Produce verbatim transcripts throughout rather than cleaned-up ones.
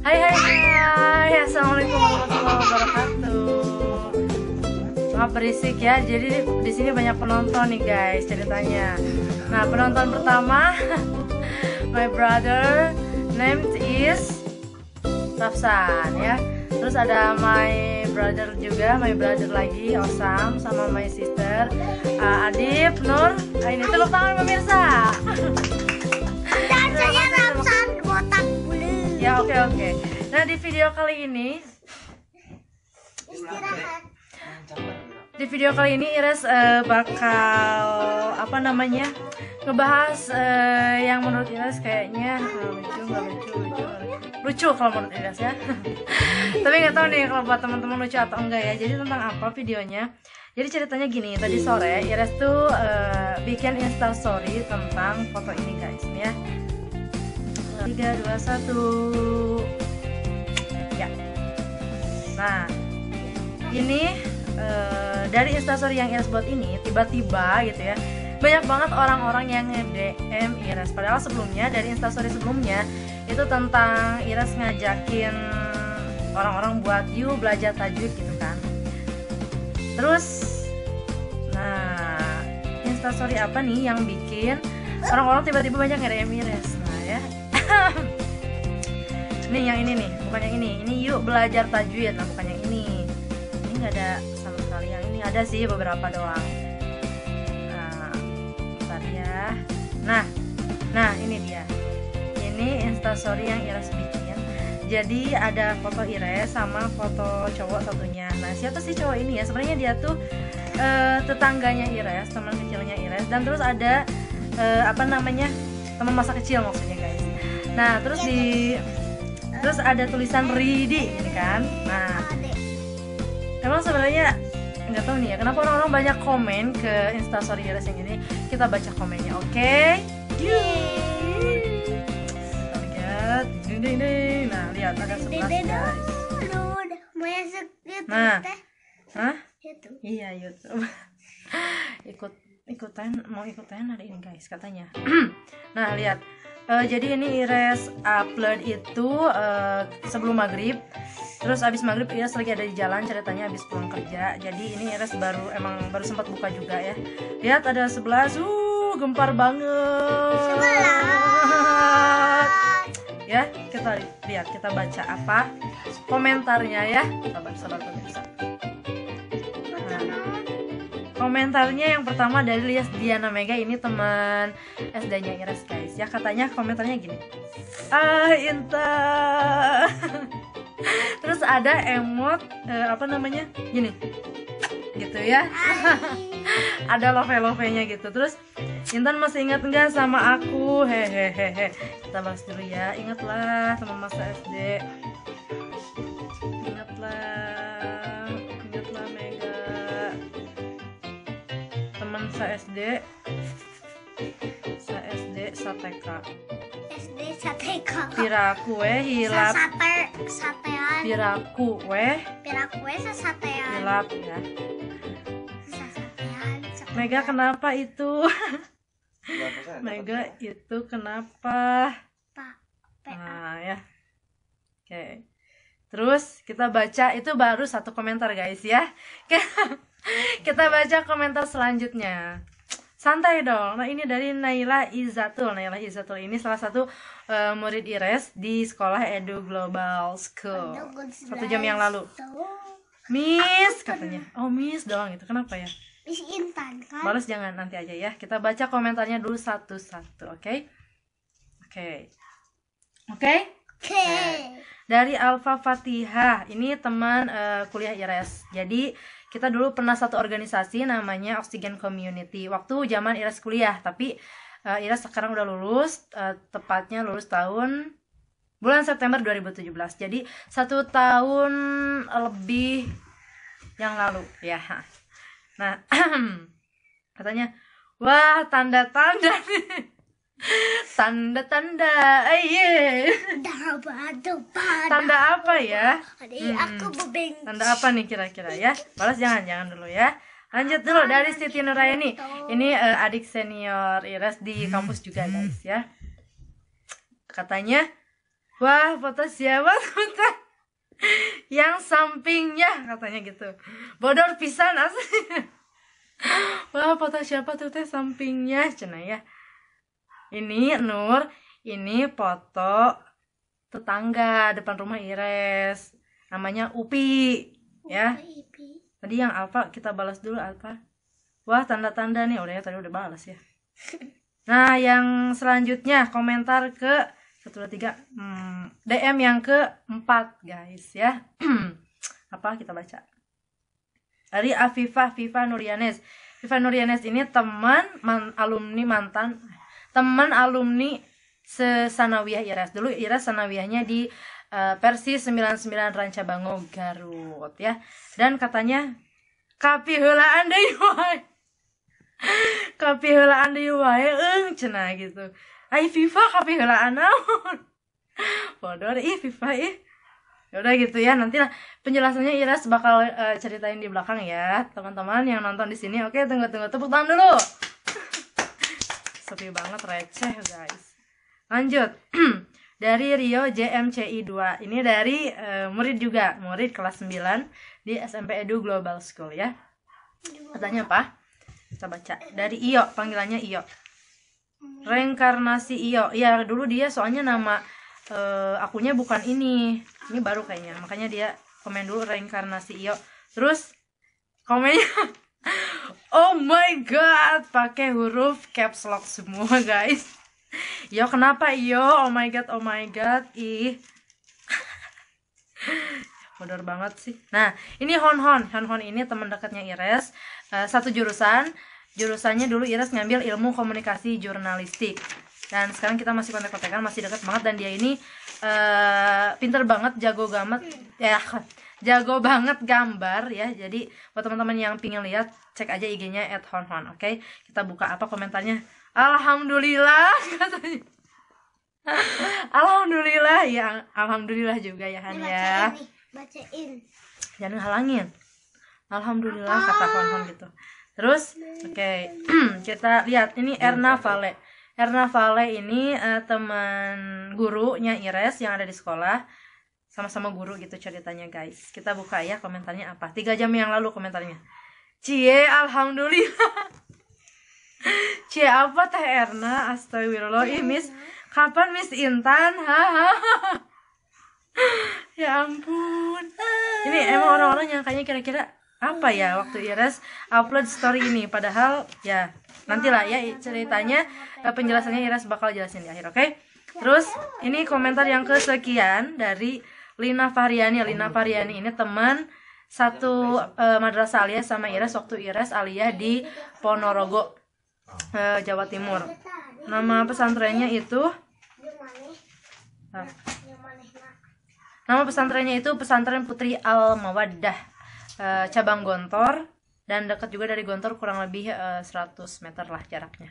Hai hai hai, assalamualaikum warahmatullahi wabarakatuh. Maaf berisik ya, jadi di sini banyak penonton nih guys ceritanya. Nah penonton pertama, my brother, named is Rafsan ya. Terus ada my brother juga, my brother lagi Osam sama my sister uh, Adib Nur. Nah, ini tepuk tangan pemirsa. Dan saya Rafsan botak bulu. Ya oke okay, oke. Okay. Nah di video kali ini istirahat. Di video kali ini Ires uh, bakal apa namanya ngebahas uh, yang menurut Ires kayaknya uh, lucu nggak lucu lucu lucu kalau menurut Ires ya. Tapi nggak tahu nih kalau buat teman-teman lucu atau enggak ya. Jadi tentang apa videonya? Jadi ceritanya gini, tadi sore Ires tuh uh, bikin Insta story tentang foto ini guys nih ya. tiga dua satu ya. Nah ini uh, dari instastory yang Ires buat ini tiba-tiba gitu ya banyak banget orang-orang yang nge-D M Ires. Padahal sebelumnya dari instastory sebelumnya itu tentang Ires ngajakin orang-orang buat you belajar tajwid gitu kan. Terus nah instastory apa nih yang bikin orang-orang tiba-tiba banyak nge-D M Ires. Nah ya nih yang ini nih, bukan yang ini. Ini yuk belajar tajwid, nah bukan yang ini. Ini nggak ada sama sekali yang ini. Ada sih beberapa doang. Nah, bentar ya. Nah, nah ini dia. Ini instastory yang Ires bikin. Jadi ada foto Ires sama foto cowok satunya. Nah siapa sih cowok ini ya? Sebenarnya dia tuh uh, tetangganya Ires, teman kecilnya Ires. Dan terus ada uh, apa namanya teman masa kecil maksudnya guys. Nah terus di terus ada tulisan Ridi ini kan. Nah emang sebenarnya nggak tahu nih ya kenapa orang-orang banyak komen ke instastory Ires yang ini. Kita baca komennya, oke? Okay? Lihat, ding ding ding. Nah lihat ada sebelas guys. Nah, hah? Iya YouTube. Ikut ikutan mau ikutan hari ini guys katanya. Nah lihat. Uh, jadi ini Ires upload itu uh, sebelum maghrib. Terus abis maghrib Ires lagi ada di jalan ceritanya abis pulang kerja. Jadi ini Ires baru emang baru sempat buka juga ya. Lihat ada sebelas, uh gempar banget. Sebelas. Ya kita lihat kita baca apa komentarnya ya. Sabar sabar pemirsa. Komentarnya yang pertama dari Lias Diana Mega, ini teman S D-nya Ires guys ya. Katanya komentarnya gini, ah Inta. Terus ada emot eh, apa namanya gini gitu ya. Ada love-love-nya gitu. Terus Intan masih ingat nggak sama aku, hehehe. Kita bahas dulu ya. Ingatlah teman masa S D, ingatlah ingatlah Mega teman sa S D sa S D sa T K S D sa T K piraku we hilap sa sater satean piraku we piraku we sa satean hilap ya. sa satean Mega kenapa itu? Mega itu kenapa? Pak Nah ya oke okay. Terus kita baca itu baru satu komentar guys ya. Kita baca komentar selanjutnya. Santai dong. Nah ini dari Naila Izatul. Naila Izatul ini salah satu uh, murid Ires di sekolah Edu Global School. Satu jam yang lalu. Miss katanya. Oh Miss doang itu. Kenapa ya? Miss Intan kan? Balas jangan nanti aja ya. Kita baca komentarnya dulu satu-satu. Oke? Okay? Oke. Okay. Oke? Okay? Oke. Okay. Dari Alfa Fatihah. Ini teman uh, kuliah Ires. Jadi kita dulu pernah satu organisasi namanya Oksigen Community waktu zaman Ires kuliah, tapi uh, Ires sekarang udah lulus, uh, tepatnya lulus tahun bulan September dua ribu tujuh belas. Jadi satu tahun lebih yang lalu ya. Nah katanya wah tanda-tanda nih. Tanda-tanda, aye. Tanda apa ya? Hmm. Tanda apa nih kira-kira ya? Balas jangan, jangan dulu ya. Lanjut dulu dari Siti Nuraini. Ini uh, adik senior Ires di kampus juga guys ya. Katanya Wah, foto siapa tuh teh? Yang sampingnya katanya gitu. Bodor pisan asli. Wah, foto siapa tuh teh sampingnya cenah ya. Ini Nur, ini foto tetangga depan rumah Ires. Namanya Upi ya. Tadi yang Alfa kita balas dulu Alfa. Wah, tanda-tanda nih udah ya, tadi udah balas ya. Nah, yang selanjutnya komentar ke satu dua tiga hmm, D M yang keempat guys ya. Apa kita baca? Dari Afifah Viva Nurianes. Viva Nurianes ini teman man, alumni mantan teman alumni sesanawiyah Ires. Dulu Ires sanawiyahnya di uh, Persis sembilan puluh sembilan Rancabango Garut ya. Dan katanya kapi heulaan deui wae. Kapi heulaan deui wae eung cenah gitu. Ai Viva kapi heulaan naon? Bodor ih Viva ih. Ya udah gitu ya, nanti lah penjelasannya Iras bakal uh, ceritain di belakang ya teman-teman yang nonton di sini. Oke, tunggu-tunggu tepuk tangan dulu. Sepi banget receh guys. Lanjut. Dari Rio J M C I dua. Ini dari uh, murid juga, murid kelas sembilan di S M P Edu Global School ya. Katanya apa? Kita baca. Dari Iyo, panggilannya Iyo. Reinkarnasi Iyo. Ya, dulu dia soalnya nama uh, akunnya bukan ini. Ini baru kayaknya. Makanya dia komen dulu reinkarnasi Iyo. Terus komennya oh my god, pakai huruf caps lock semua, guys. Yo, kenapa Iyo? Oh my god, oh my god. Ih. Bodor banget sih. Nah, ini Hon Hon. Hon Hon ini teman dekatnya Ires. Uh, satu jurusan. Jurusannya dulu Ires ngambil ilmu komunikasi jurnalistik. Dan sekarang kita masih kontak-kontakan, masih dekat banget. Dan dia ini uh, pinter banget, jago gamet. Ya, jago banget gambar ya. Jadi buat teman-teman yang pingin lihat, cek aja I G-nya et hon hon. Oke, okay? Kita buka apa komentarnya. Alhamdulillah katanya. Alhamdulillah ya, alhamdulillah juga ya Han ya. Bacain. Jangan halangin. Alhamdulillah apa? Kata Hon Hon gitu. Terus oke, okay. Kita lihat ini Erna Vale. Erna Vale ini uh, teman gurunya Ires yang ada di sekolah. Sama-sama guru gitu ceritanya guys. Kita buka ya komentarnya apa. Tiga jam yang lalu komentarnya. Cie, alhamdulillah. Cie apa teh Erna? Astagfirullah. Ih Miss, kapan Miss Intan? Hahaha. Ya ampun. Ini emang orang-orang yang kayaknya kira-kira apa ya waktu Ires upload story ini. Padahal ya nantilah ya ceritanya, penjelasannya Ires bakal jelasin di akhir, oke? Okay? Terus ini komentar yang kesekian dari Lina Fahriani. Lina Fahriani ini teman satu uh, madrasah aliyah sama Ires waktu Ires aliyah di Ponorogo, uh, Jawa Timur. Nama pesantrennya itu uh, Nama pesantrennya itu Pesantren Putri Al-Mawaddah, uh, cabang Gontor, dan dekat juga dari Gontor, kurang lebih uh, seratus meter lah jaraknya.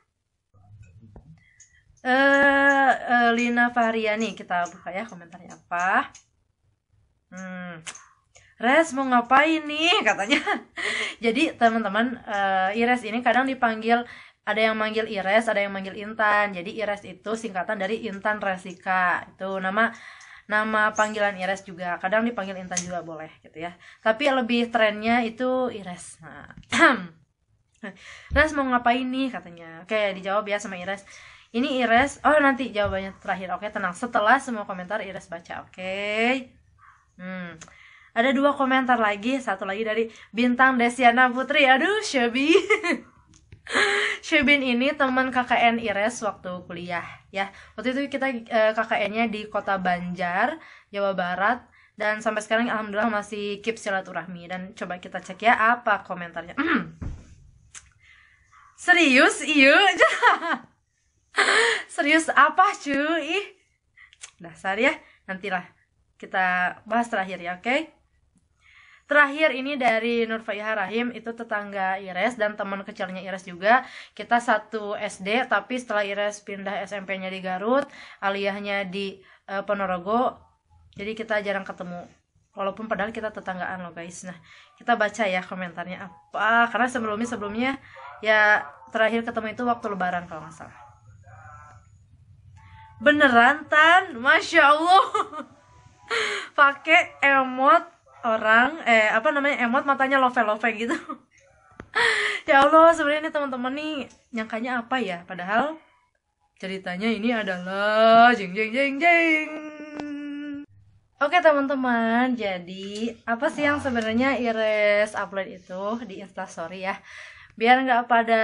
Uh, uh, Lina Fahriani, kita buka ya komentarnya apa. Hmm. Res mau ngapain nih katanya. Jadi teman-teman, uh, Ires ini kadang dipanggil, ada yang manggil Ires, ada yang manggil Intan. Jadi Ires itu singkatan dari Intan Resika. Itu nama nama panggilan Ires juga. Kadang dipanggil Intan juga boleh gitu ya. Tapi lebih trennya itu Ires. Nah. Ires mau ngapain nih katanya. Oke, dijawab ya sama Ires. Ini Ires, oh nanti jawabannya terakhir. Oke, tenang. Setelah semua komentar Ires baca. Oke. Hmm. Ada dua komentar lagi, satu lagi dari Bintang Desiana Putri. Aduh, Syabi. Syabin ini teman K K N Ires waktu kuliah ya. Waktu itu kita eh, K K N-nya di Kota Banjar, Jawa Barat, dan sampai sekarang alhamdulillah masih keep silaturahmi. Dan coba kita cek ya apa komentarnya. Serius, iya. Serius apa cuy? Dasar ya. Nantilah kita bahas terakhir ya, oke? Okay? Terakhir ini dari Nur Faiha Rahim, itu tetangga Ires dan teman kecilnya Ires juga. Kita satu S D, tapi setelah Ires pindah S M P-nya di Garut, aliyahnya di uh, Ponorogo, jadi kita jarang ketemu. Walaupun padahal kita tetanggaan loh guys. Nah, kita baca ya komentarnya apa, karena sebelumnya-sebelumnya ya terakhir ketemu itu waktu Lebaran kalau nggak salah. Beneran Tan, Masya Allah. Pakai emot orang, eh apa namanya, emot matanya love-love gitu. Ya Allah, sebenarnya ini teman-teman nih nyangkanya apa ya? Padahal ceritanya ini adalah jeng jeng jeng jeng. Oke teman-teman, jadi apa sih yang sebenarnya Ires upload itu di Instastory ya? Biar nggak pada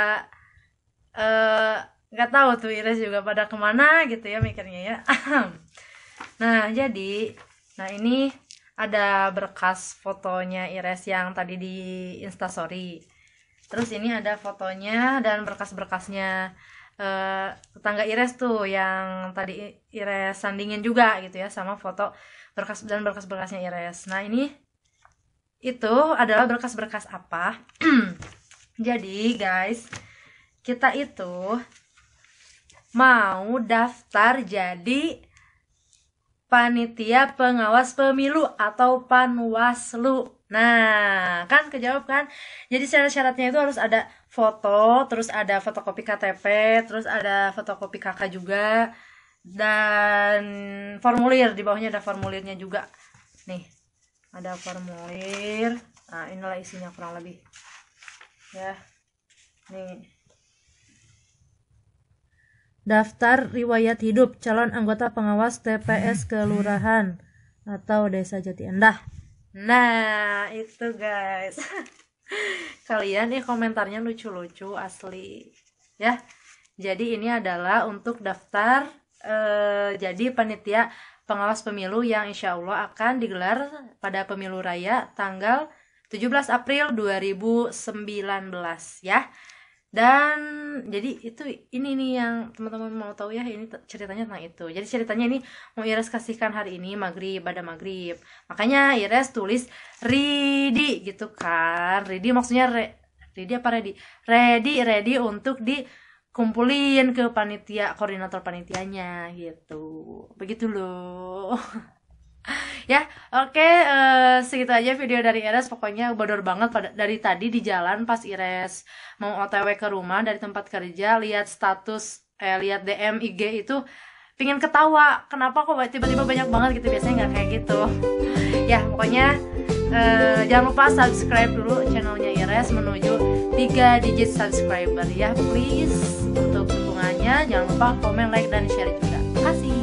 nggak uh, tahu tuh Ires juga pada kemana gitu ya mikirnya ya. Nah jadi, nah ini ada berkas fotonya Ires yang tadi di Instastory. Terus ini ada fotonya dan berkas-berkasnya uh, tetangga Ires tuh yang tadi Ires sandingin juga gitu ya sama foto berkas dan berkas-berkasnya Ires. Nah ini itu adalah berkas-berkas apa? Jadi guys, kita itu mau daftar jadi panitia pengawas pemilu atau Panwaslu. Nah, kan kejawab kan? Jadi syarat-syaratnya itu harus ada foto, terus ada fotokopi K T P, terus ada fotokopi K K juga, dan formulir. Di bawahnya ada formulirnya juga. Nih, ada formulir. Nah, inilah isinya kurang lebih. Ya, nih. Daftar riwayat hidup calon anggota pengawas T P S kelurahan atau desa Jati Endah. Nah itu guys. Kalian nih komentarnya lucu-lucu asli ya. Jadi ini adalah untuk daftar eh, jadi panitia pengawas pemilu yang insya Allah akan digelar pada pemilu raya tanggal tujuh belas April dua ribu sembilan belas ya. Dan jadi itu ini nih yang teman-teman mau tahu ya, ini ceritanya tentang itu. Jadi ceritanya ini mau Ires kasihkan hari ini maghrib, pada maghrib. Makanya Ires tulis ready gitu kan. Ready maksudnya re, ready apa ready? Ready ready untuk dikumpulin ke panitia, koordinator panitianya gitu. Begitu loh. Ya, oke, okay, uh, segitu aja video dari Ires. Pokoknya bodor banget pada dari tadi di jalan pas Ires mau O T W ke rumah dari tempat kerja, lihat status, eh lihat D M I G itu, pingin ketawa. Kenapa kok tiba-tiba banyak banget gitu? Biasanya nggak kayak gitu. Ya, pokoknya uh, jangan lupa subscribe dulu channelnya Ires menuju tiga digit subscriber ya, please. Untuk dukungannya jangan lupa komen, like, dan share juga. Terima kasih.